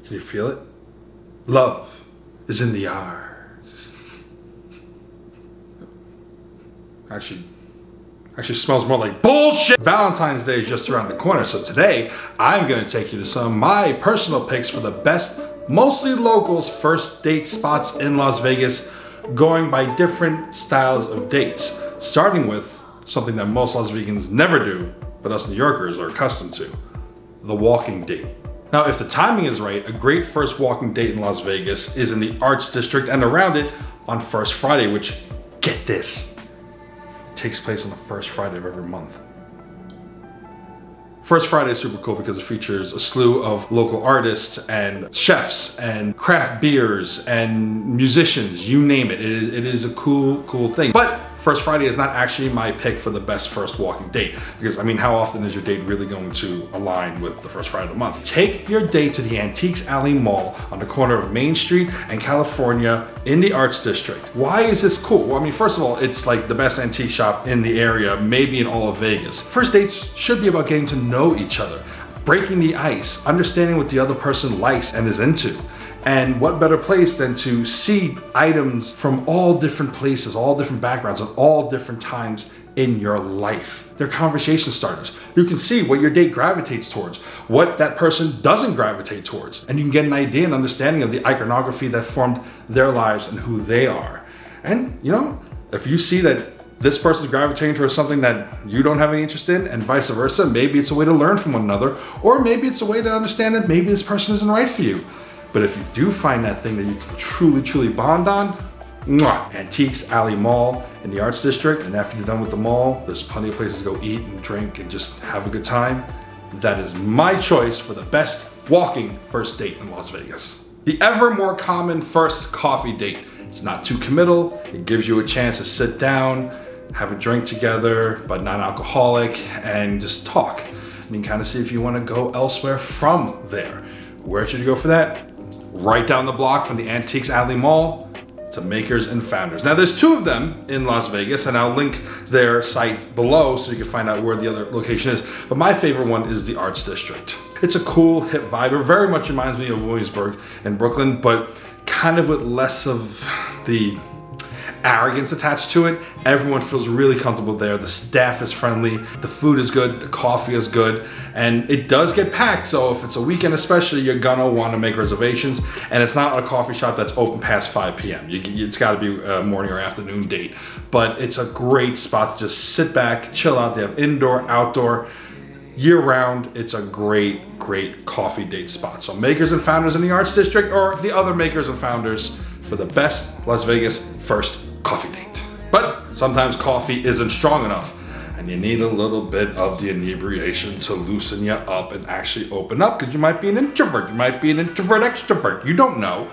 Can you feel it? Love is in the air. Actually smells more like bullshit. Valentine's Day is just around the corner, so today I'm gonna take you to some of my personal picks for the best, mostly locals, first date spots in Las Vegas, going by different styles of dates, starting with something that most Las Vegans never do, but us New Yorkers are accustomed to, the walking date. Now, if the timing is right, a great first walking date in Las Vegas is in the Arts District and around it on First Friday, which, get this, takes place on the first Friday of every month. First Friday is super cool because it features a slew of local artists and chefs and craft beers and musicians, you name it. It is a cool thing. But First Friday is not actually my pick for the best first walking date, because I mean, how often is your date really going to align with the first Friday of the month? Take your date to the Antiques Alley Mall on the corner of Main Street and California in the Arts District. Why is this cool? Well, I mean, first of all, it's like the best antique shop in the area, maybe in all of Vegas. First dates should be about getting to know each other, breaking the ice, understanding what the other person likes and is into. And what better place than to see items from all different places, all different backgrounds, at all different times in your life. They're conversation starters. You can see what your date gravitates towards, what that person doesn't gravitate towards, and you can get an idea and understanding of the iconography that formed their lives and who they are. And you know, if you see that this person's gravitating towards something that you don't have any interest in, and vice versa, maybe it's a way to learn from one another, or maybe it's a way to understand that maybe this person isn't right for you. But if you do find that thing that you can truly bond on, mwah, Antiques Alley Mall in the Arts District, and after you're done with the mall, there's plenty of places to go eat and drink and just have a good time. That is my choice for the best walking first date in Las Vegas. The ever more common first coffee date. It's not too committal, it gives you a chance to sit down, have a drink together, but non-alcoholic, and just talk. I mean, kind of see if you want to go elsewhere from there. Where should you go for that? Right down the block from the Antiques Alley Mall to Makers and Founders. Now there's two of them in Las Vegas, and I'll link their site below so you can find out where the other location is. But my favorite one is the Arts District. It's a cool, hip vibe. It very much reminds me of Williamsburg in Brooklyn, but kind of with less of the arrogance attached to it. Everyone feels really comfortable there. The staff is friendly, the food is good, the coffee is good, and it does get packed. So if it's a weekend especially, you're gonna wanna make reservations, and it's not a coffee shop that's open past 5 p.m. It's gotta be a morning or afternoon date. But it's a great spot to just sit back, chill out. They have indoor, outdoor, year round. It's a great coffee date spot. So Makers and Founders in the Arts District, or the other Makers and Founders for the best Las Vegas first coffee date. But sometimes coffee isn't strong enough, and you need a little bit of the inebriation to loosen you up and actually open up, because you might be an introvert, you might be an introvert extrovert, you don't know.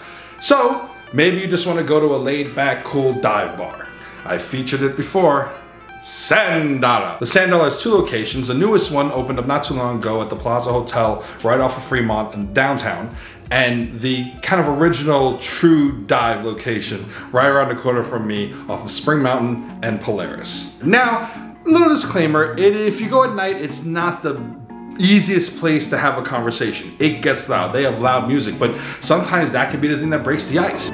So maybe you just want to go to a laid back, cool dive bar. I featured it before, Sandala. The Sandala has two locations. The newest one opened up not too long ago at the Plaza Hotel right off of Fremont in downtown, and the kind of original true dive location right around the corner from me off of Spring Mountain and Polaris. Now, a little disclaimer, if you go at night, it's not the easiest place to have a conversation. It gets loud, they have loud music, but sometimes that can be the thing that breaks the ice.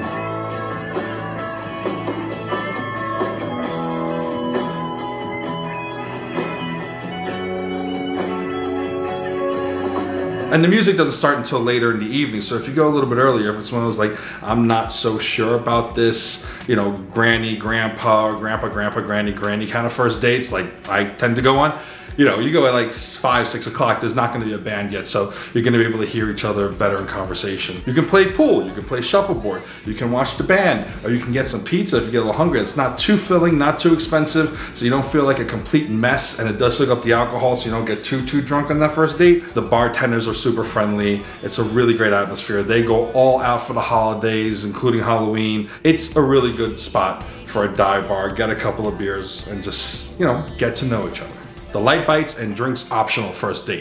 And the music doesn't start until later in the evening, so if you go a little bit earlier, if it's one of those like, I'm not so sure about this, you know, granny, grandpa, or grandpa, granny kind of first dates, like I tend to go on, you know, you go at like 5, 6 o'clock, there's not gonna be a band yet, so you're gonna be able to hear each other better in conversation. You can play pool, you can play shuffleboard, you can watch the band, or you can get some pizza if you get a little hungry. It's not too filling, not too expensive, so you don't feel like a complete mess, and it does soak up the alcohol so you don't get too drunk on that first date. The bartenders are super friendly. It's a really great atmosphere. They go all out for the holidays, including Halloween. It's a really good spot for a dive bar. Get a couple of beers and just, you know, get to know each other. The light bites and drinks optional first date.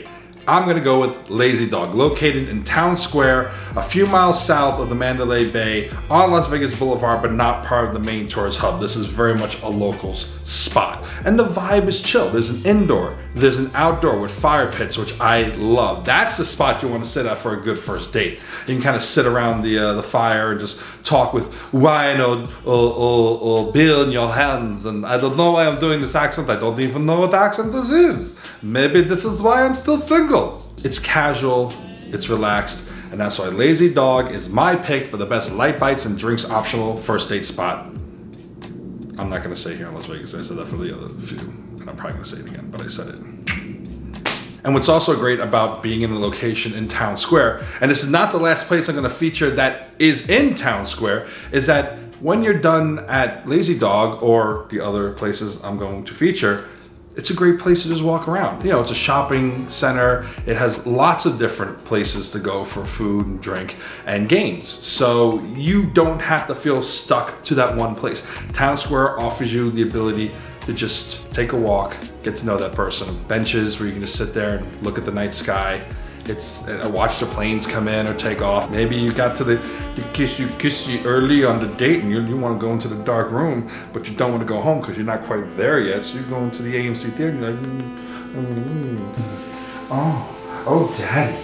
I'm gonna go with Lazy Dog, located in Town Square, a few miles south of the Mandalay Bay on Las Vegas Boulevard, but not part of the main tourist hub. This is very much a locals spot. And the vibe is chill. There's an indoor, there's an outdoor with fire pits, which I love. That's the spot you wanna sit at for a good first date. You can kind of sit around the fire and just talk with wine or beer in your hands. And I don't know why I'm doing this accent. I don't even know what accent this is. Maybe this is why I'm still single. It's casual, it's relaxed, and that's why Lazy Dog is my pick for the best light bites and drinks optional first date spot. I'm not gonna say here in Las Vegas. I said that for the other few, and I'm probably gonna say it again, but I said it. And what's also great about being in a location in Town Square, and this is not the last place I'm gonna feature that is in Town Square, is that when you're done at Lazy Dog or the other places I'm going to feature, it's a great place to just walk around. You know, it's a shopping center. It has lots of different places to go for food and drink and games. So you don't have to feel stuck to that one place. Town Square offers you the ability to just take a walk, get to know that person. Benches where you can just sit there and look at the night sky. It's watch the planes come in or take off. Maybe you got to the kissy early on the date and you want to go into the dark room, but you don't want to go home because you're not quite there yet. So you're going to the AMC theater and you're like, oh, daddy.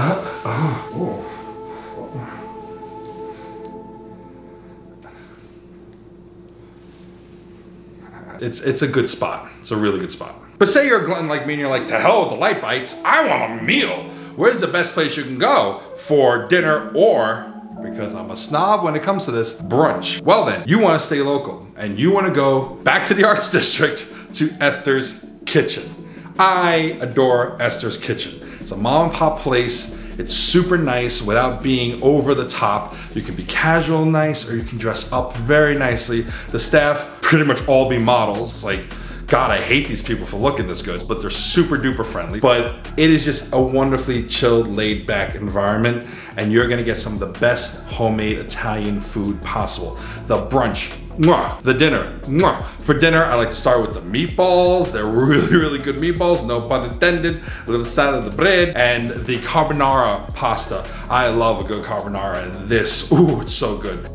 It's a good spot. It's a really good spot. But say you're a glutton like me and you're like, to hell with the light bites, I want a meal. Where's the best place you can go for dinner or, because I'm a snob when it comes to this, brunch? Well then, you wanna stay local and you wanna go back to the Arts District to Esther's Kitchen. I adore Esther's Kitchen. It's a mom and pop place. It's super nice without being over the top. You can be casual nice or you can dress up very nicely. The staff pretty much all be models. It's like, God, I hate these people for looking this good, but they're super duper friendly. But it is just a wonderfully chilled, laid back environment, and you're gonna get some of the best homemade Italian food possible. The brunch, mwah. The dinner, mwah. For dinner, I like to start with the meatballs. They're really, really good meatballs, no pun intended. A little side of the bread, and the carbonara pasta. I love a good carbonara, and this, ooh, it's so good.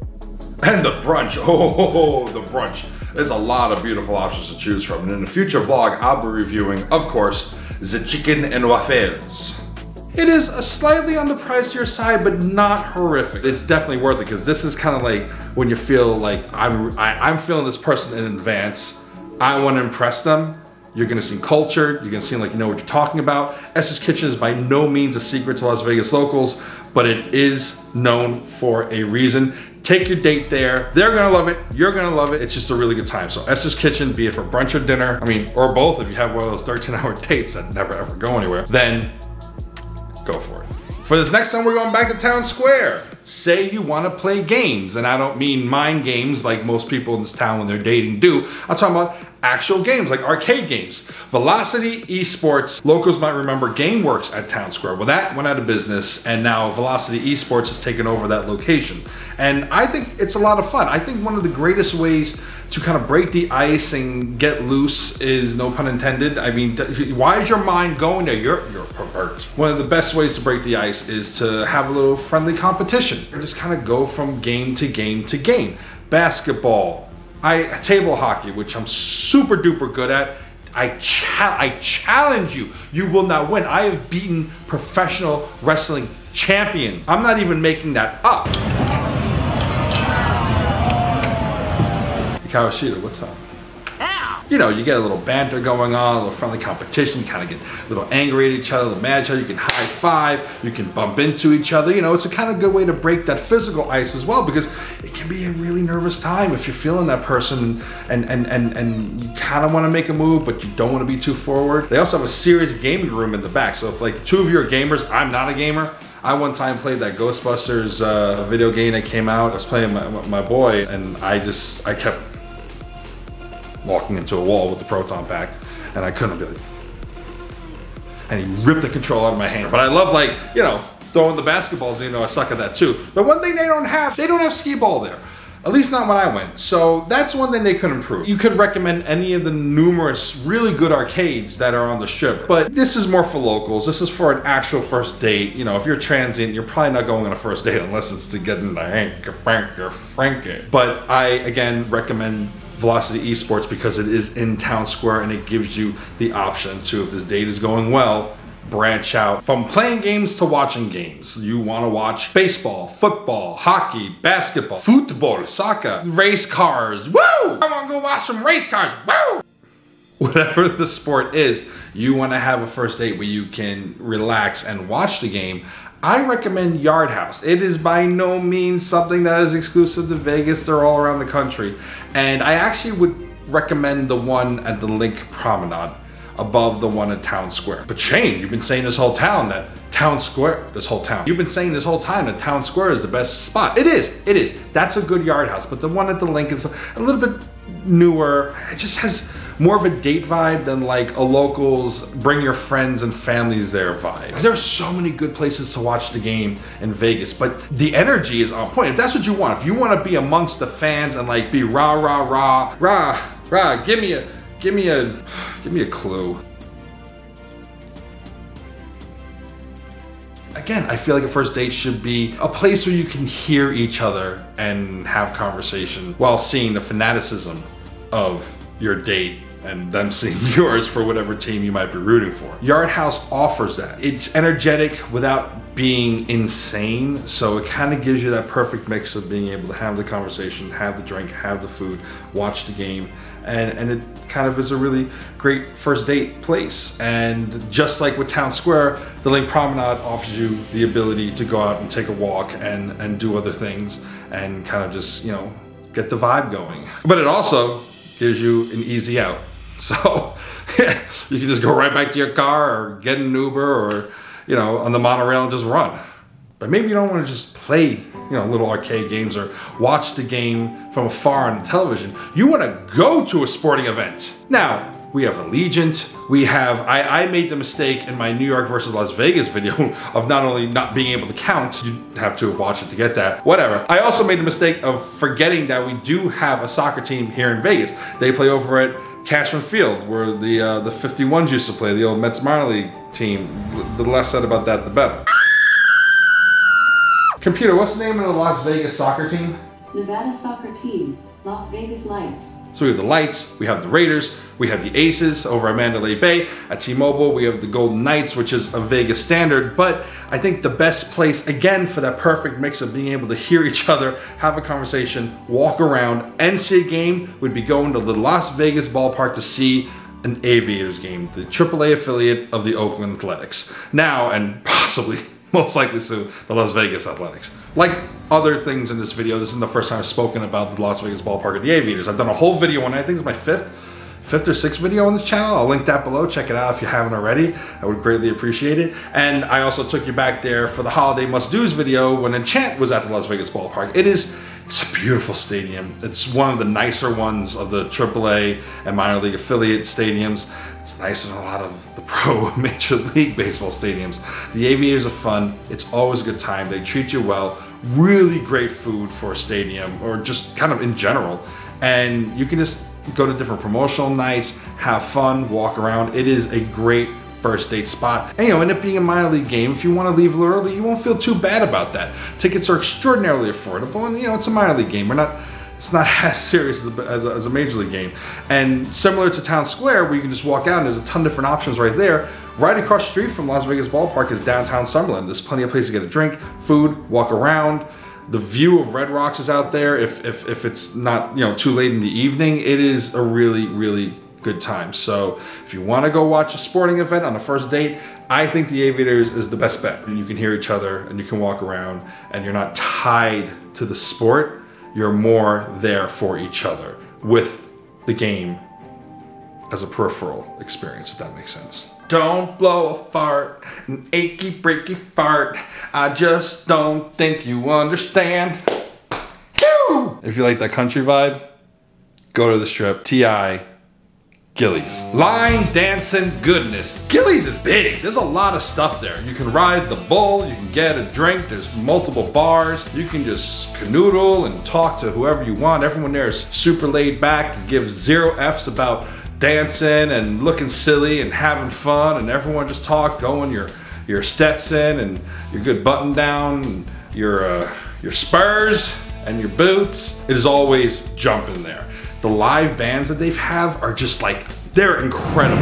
And the brunch, oh, the brunch. There's a lot of beautiful options to choose from. And in a future vlog, I'll be reviewing, of course, the chicken and waffles. It is a slightly on the pricier side, but not horrific. It's definitely worth it because this is kind of like when you feel like I'm feeling this person in advance. I want to impress them. You're gonna seem cultured. You're gonna seem like you know what you're talking about. Esther's Kitchen is by no means a secret to Las Vegas locals, but it is known for a reason. Take your date there. They're gonna love it. You're gonna love it. It's just a really good time. So Esther's Kitchen, be it for brunch or dinner, I mean, or both. If you have one of those 13-hour dates that never ever go anywhere, then go for it. For this next time, we're going back to Town Square. Say you want to play games, and I don't mean mind games like most people in this town when they're dating do. I'm talking about actual games, like arcade games. Velocity Esports, locals might remember GameWorks at Town Square. Well, that went out of business, and now Velocity Esports has taken over that location. And I think it's a lot of fun. I think one of the greatest ways to kind of break the ice and get loose is, no pun intended. I mean, why is your mind going there? You're a pervert. One of the best ways to break the ice is to have a little friendly competition. Or just kind of go from game to game to game. Basketball, table hockey, which I'm super duper good at. I challenge you. You will not win. I have beaten professional wrestling champions. I'm not even making that up. Kawashita, what's up? You know, you get a little banter going on, a little friendly competition, you kind of get a little angry at each other, a little mad at each other, you can high five, you can bump into each other. You know, it's a kind of good way to break that physical ice as well, because it can be a really nervous time if you're feeling that person and you kind of want to make a move, but you don't want to be too forward. They also have a serious gaming room in the back, so if like two of you are gamers, I'm not a gamer. I one time played that Ghostbusters video game that came out. I was playing my boy, and I kept walking into a wall with the proton pack, and I couldn't do it. And he ripped the control out of my hand. But I love, like, you know, throwing the basketballs, you know, I suck at that too. But one thing they don't have skee ball there. At least not when I went. So that's one thing they could improve. You could recommend any of the numerous really good arcades that are on the strip, but this is more for locals. This is for an actual first date. You know, if you're transient, you're probably not going on a first date unless it's to get in the Frankie. But I, again, recommend Velocity Esports because it is in Town Square and it gives you the option to, if this date is going well, branch out from playing games to watching games. You want to watch baseball, football, hockey, basketball, football, soccer, race cars. Woo! I want to go watch some race cars. Woo! Whatever the sport is, you want to have a first date where you can relax and watch the game. I recommend Yard House. It is by no means something that is exclusive to Vegas. They're all around the country. And I actually would recommend the one at the Link Promenade above the one at Town Square. But Shane, you've been saying this whole time that Town Square, you've been saying this whole time that Town Square is the best spot. It is. That's a good Yard House, but the one at the Link is a little bit newer. It just has more of a date vibe than like a locals bring your friends and families there vibe. There are so many good places to watch the game in Vegas, but the energy is on point. If that's what you want, if you want to be amongst the fans and like be rah, rah, rah, rah, rah, give me a clue. Again, I feel like a first date should be a place where you can hear each other and have conversation while seeing the fanaticism of your date and them seeing yours for whatever team you might be rooting for. Yard House offers that. It's energetic without being insane, so it kind of gives you that perfect mix of being able to have the conversation, have the drink, have the food, watch the game, and it kind of is a really great first date place. And just like with Town Square, the Link Promenade offers you the ability to go out and take a walk and do other things and kind of just, you know, get the vibe going. But it also gives you an easy out. So you can just go right back to your car or get an Uber or, you know, on the monorail and just run. But maybe you don't want to just play, you know, little arcade games or watch the game from afar on the television. You want to go to a sporting event. Now, we have Allegiant. We have, I made the mistake in my New York versus Las Vegas video of not only not being able to count, you have to watch it to get that, whatever. I also made the mistake of forgetting that we do have a soccer team here in Vegas. They play over at Cashman Field, where the 51s used to play, the old Mets minor league team. The less said about that, the better. Computer, what's the name of the Las Vegas soccer team? Nevada Soccer Team, Las Vegas Lights. So we have the Lights, we have the Raiders, we have the Aces over at Mandalay Bay. At T-Mobile, we have the Golden Knights, which is a Vegas standard. But I think the best place, again, for that perfect mix of being able to hear each other, have a conversation, walk around, and see a game would be going to the Las Vegas ballpark to see an Aviators game, the AAA affiliate of the Oakland Athletics. Now, and possibly, most likely soon, the Las Vegas Athletics. Like other things in this video, this is the first time I've spoken about the Las Vegas ballpark of the Aviators. I've done a whole video on it. I think it's my fifth or sixth video on this channel. I'll link that below. Check it out if you haven't already. I would greatly appreciate it. And I also took you back there for the holiday must-dos video when Enchant was at the Las Vegas ballpark. It's a beautiful stadium. It's one of the nicer ones of the AAA and minor league affiliate stadiums. It's nicer than a lot of the pro Major League Baseball stadiums. The Aviators are fun. It's always a good time. They treat you well. Really great food for a stadium or just kind of in general. And you can just go to different promotional nights, have fun, walk around. It is a great first date spot. And you know, end up being a minor league game. If you want to leave a little early, you won't feel too bad about that. Tickets are extraordinarily affordable, and you know, it's a minor league game. It's not as serious as a major league game. And similar to Town Square, where you can just walk out and there's a ton of different options right there. Right across the street from Las Vegas ballpark is downtown Summerlin. There's plenty of places to get a drink, food, walk around. The view of Red Rocks is out there. If it's not, you know, too late in the evening, it is a really, really good time. So if you want to go watch a sporting event on a first date, I think the Aviators is the best bet. You can hear each other and you can walk around and you're not tied to the sport. You're more there for each other with the game as a peripheral experience, if that makes sense. Don't blow a fart, an achy breaky fart. I just don't think you understand. Whew! If you like that country vibe, go to the Strip. T.I. Gilley's. Line dancing goodness. Gilley's is big. There's a lot of stuff there. You can ride the bull, you can get a drink, there's multiple bars, you can just canoodle and talk to whoever you want. Everyone there is super laid back and gives 0 F's about dancing and looking silly and having fun, and everyone just talks, going your Stetson and your good button down, and your Spurs and your boots. It is always jumping there. The live bands that they have are just like, they're incredible.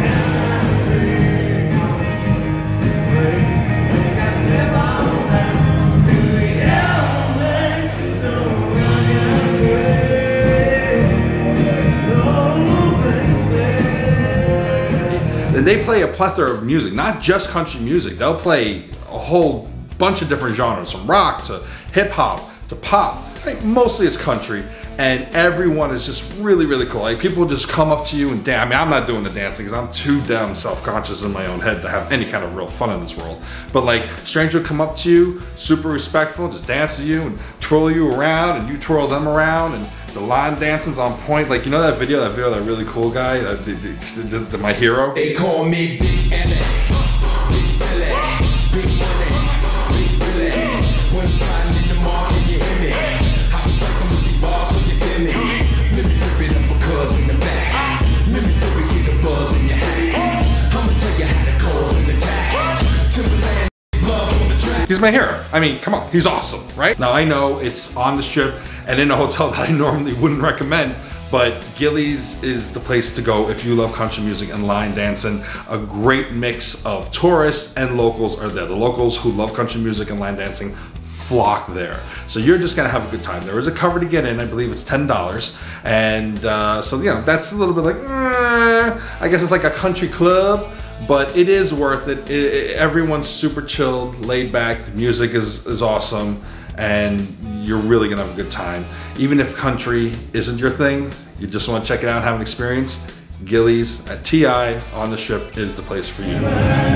And they play a plethora of music, not just country music. They'll play a whole bunch of different genres, from rock to hip hop to pop. Like, mostly it's country, and everyone is just really, really cool. Like, people just come up to you and dance. I mean, I'm not doing the dancing because I'm too damn self-conscious in my own head to have any kind of real fun in this world. But like, stranger would come up to you, super respectful, just dance to you and twirl you around, and you twirl them around, and the line dancing's on point. Like, you know that video, that really cool guy, my hero? They call me Big L.A. Big Silly, Big Money, Big Billy. One time in the morning, you hear me. I was like some of these bars, so you hear me. Let me rip it up for cuz in the back. Let me rip it, get a buzz in your hat. I'ma tell you how to cause an attack. Timberland, love on the track. He's my hero. I mean, come on, he's awesome, right? Now I know it's on the strip and in a hotel that I normally wouldn't recommend, but Gilley's is the place to go if you love country music and line dancing. A great mix of tourists and locals are there. The locals who love country music and line dancing flock there. So you're just gonna have a good time. There is a cover to get in, I believe it's $10. And so, you know, that's a little bit like, I guess it's like a country club, but it is worth it. Everyone's super chilled, laid back, the music is awesome, and you're really gonna have a good time. Even if country isn't your thing, you just wanna check it out and have an experience, Gilley's at TI on the Strip is the place for you.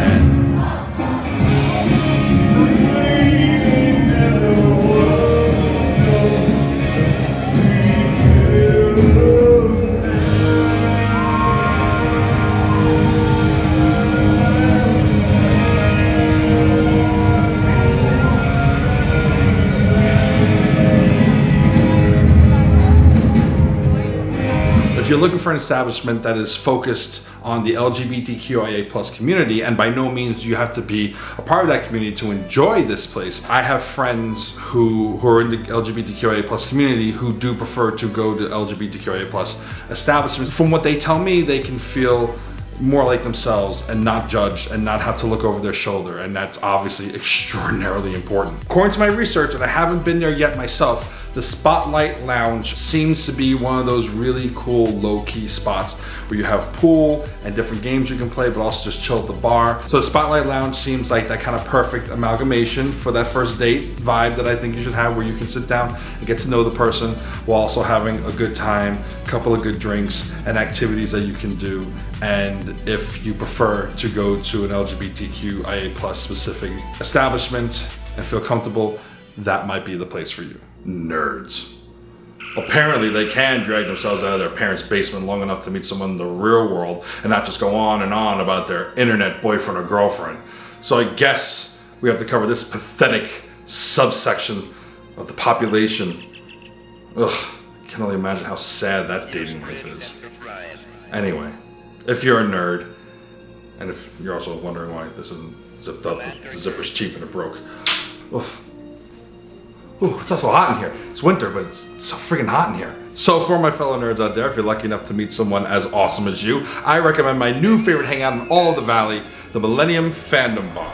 If you're looking for an establishment that is focused on the LGBTQIA+ community, and by no means do you have to be a part of that community to enjoy this place. I have friends who are in the LGBTQIA+ community who do prefer to go to LGBTQIA+ establishments. From what they tell me, they can feel more like themselves and not judged and not have to look over their shoulder, and that's obviously extraordinarily important. According to my research, and I haven't been there yet myself, the Spotlight Lounge seems to be one of those really cool low-key spots where you have pool and different games you can play, but also just chill at the bar. So the Spotlight Lounge seems like that kind of perfect amalgamation for that first date vibe that I think you should have, where you can sit down and get to know the person while also having a good time, a couple of good drinks and activities that you can do. And if you prefer to go to an LGBTQIA+ specific establishment and feel comfortable, that might be the place for you. Nerds. Apparently they can drag themselves out of their parents' basement long enough to meet someone in the real world and not just go on and on about their internet boyfriend or girlfriend. So I guess we have to cover this pathetic subsection of the population. Ugh, I can only imagine how sad that dating life is. Anyway, if you're a nerd, and if you're also wondering why this isn't zipped up, the zipper's cheap and it broke. Oof. Ooh, it's also hot in here. It's winter, but it's so freaking hot in here. So for my fellow nerds out there, if you're lucky enough to meet someone as awesome as you, I recommend my new favorite hangout in all of the Valley, the Millennium Fandom Bar.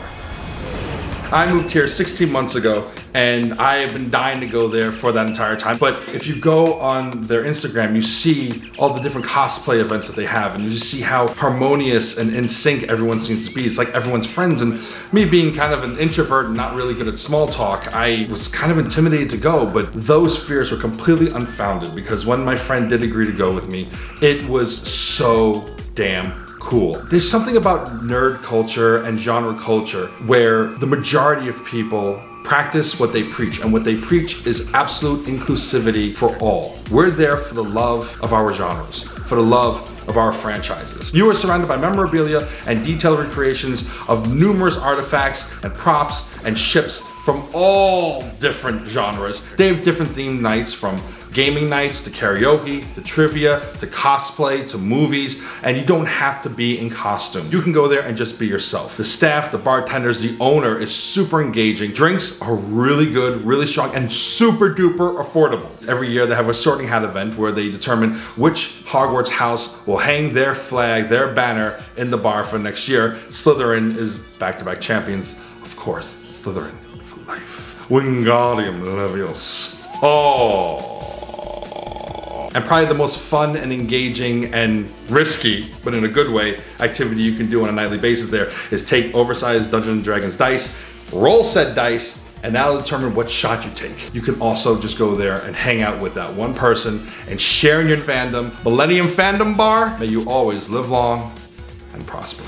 I moved here 16 months ago, and I have been dying to go there for that entire time. But if you go on their Instagram, you see all the different cosplay events that they have, and you just see how harmonious and in sync everyone seems to be. It's like everyone's friends, and me being kind of an introvert and not really good at small talk, I was kind of intimidated to go, but those fears were completely unfounded, because when my friend did agree to go with me, it was so damn cool. There's something about nerd culture and genre culture where the majority of people practice what they preach, and what they preach is absolute inclusivity for all. We're there for the love of our genres, for the love of our franchises. You are surrounded by memorabilia and detailed recreations of numerous artifacts and props and ships from all different genres. They have different themed nights, from gaming nights to karaoke, to trivia, to cosplay, to movies, and you don't have to be in costume. You can go there and just be yourself. The staff, the bartenders, the owner is super engaging. Drinks are really good, really strong, and super duper affordable. Every year they have a sorting hat event where they determine which Hogwarts house will hang their flag, their banner in the bar for next year. Slytherin is back-to-back champions. Of course, Slytherin for life. Wingardium Leviosa. Oh. And probably the most fun and engaging and risky, but in a good way, activity you can do on a nightly basis there is take oversized Dungeons & Dragons dice, roll said dice, and that'll determine what shot you take. You can also just go there and hang out with that one person and share in your fandom. Millennium Fandom Bar, may you always live long and prosper.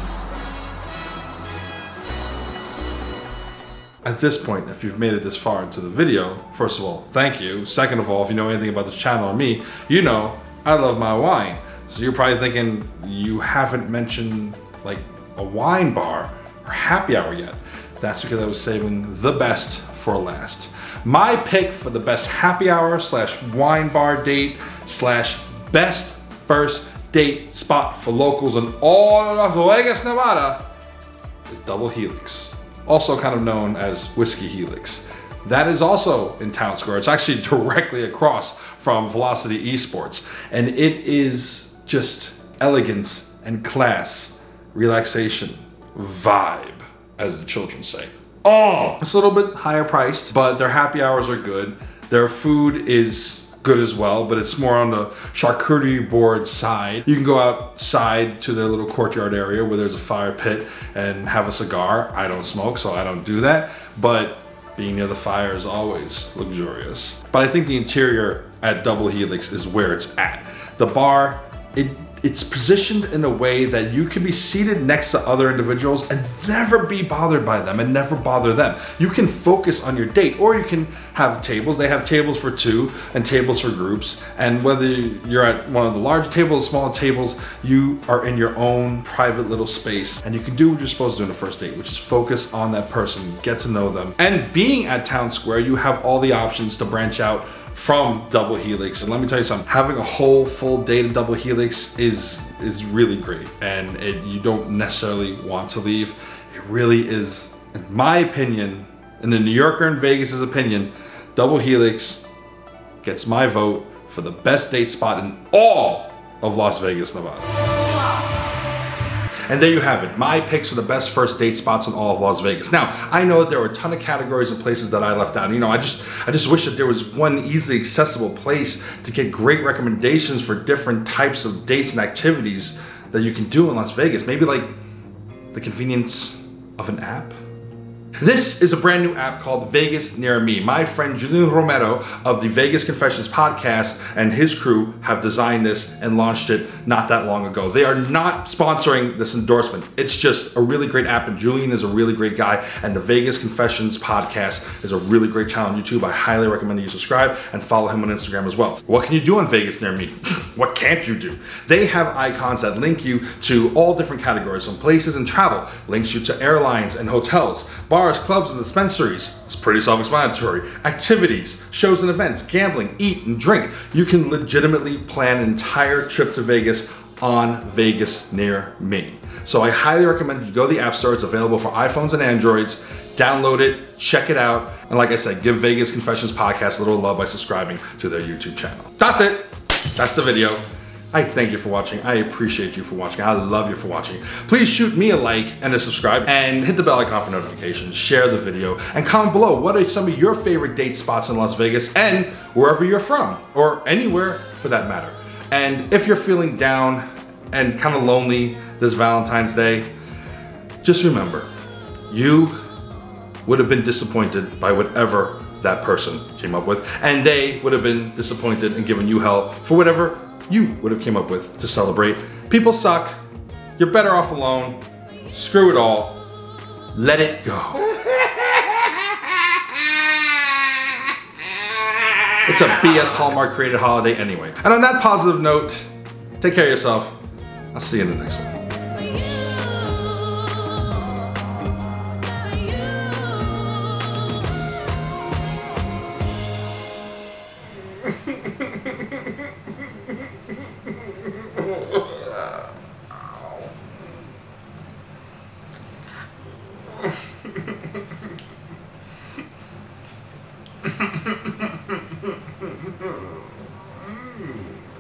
At this point, if you've made it this far into the video, first of all, thank you. Second of all, if you know anything about this channel or me, you know I love my wine. So you're probably thinking you haven't mentioned like a wine bar or happy hour yet. That's because I was saving the best for last. My pick for the best happy hour slash wine bar date slash best first date spot for locals in all of Las Vegas, Nevada is Double Helix. Also kind of known as Whiskey Helix. That is also in Town Square. It's actually directly across from Velocity Esports. And it is just elegance and class, relaxation, vibe, as the children say. Oh! It's a little bit higher priced, but their happy hours are good. Their food is good as well, but it's more on the charcuterie board side. You can go outside to their little courtyard area where there's a fire pit and have a cigar. I don't smoke, so I don't do that, but being near the fire is always luxurious. But I think the interior at Double Helix is where it's at. The bar, it's positioned in a way that you can be seated next to other individuals and never be bothered by them and never bother them. You can focus on your date, or you can have tables. They have tables for two and tables for groups. And whether you're at one of the large tables, small tables, you are in your own private little space, and you can do what you're supposed to do in the first date, which is focus on that person, get to know them. And being at Town Square, you have all the options to branch out from Double Helix. And let me tell you something, having a whole full date at Double Helix is really great, and you don't necessarily want to leave. It really is, in my opinion, in the New Yorker and Vegas's opinion, Double Helix gets my vote for the best date spot in all of Las Vegas, Nevada. And there you have it, my picks for the best first date spots in all of Las Vegas. Now, I know that there were a ton of categories and places that I left out. You know, I just wish that there was one easily accessible place to get great recommendations for different types of dates and activities that you can do in Las Vegas. Maybe like the convenience of an app. This is a brand new app called Vegas Near Me. My friend Julian Romero of the Vegas Confessions podcast and his crew have designed this and launched it not that long ago. They are not sponsoring this endorsement. It's just a really great app, and Julian is a really great guy, and the Vegas Confessions podcast is a really great channel on YouTube. I highly recommend that you subscribe and follow him on Instagram as well. What can you do on Vegas Near Me? What can't you do? They have icons that link you to all different categories, from places and travel, links you to airlines and hotels, bars, clubs, and dispensaries. It's pretty self-explanatory. Activities, shows and events, gambling, eat and drink. You can legitimately plan an entire trip to Vegas on Vegas Near Me. So I highly recommend you go to the App Store. It's available for iPhones and Androids. Download it, check it out, and like I said, give Vegas Confessions podcast a little love by subscribing to their YouTube channel. That's it. That's the video. I thank you for watching. I appreciate you for watching. I love you for watching. Please shoot me a like and a subscribe, and hit the bell icon for notifications. Share the video and comment below what are some of your favorite date spots in Las Vegas and wherever you're from, or anywhere for that matter. And if you're feeling down and kind of lonely this Valentine's Day, just remember, you would have been disappointed by whatever that person came up with, and they would have been disappointed and given you hell for whatever you would have came up with to celebrate. People suck. You're better off alone. Screw it all. Let it go. It's a BS Hallmark created holiday anyway. And on that positive note, take care of yourself. I'll see you in the next one.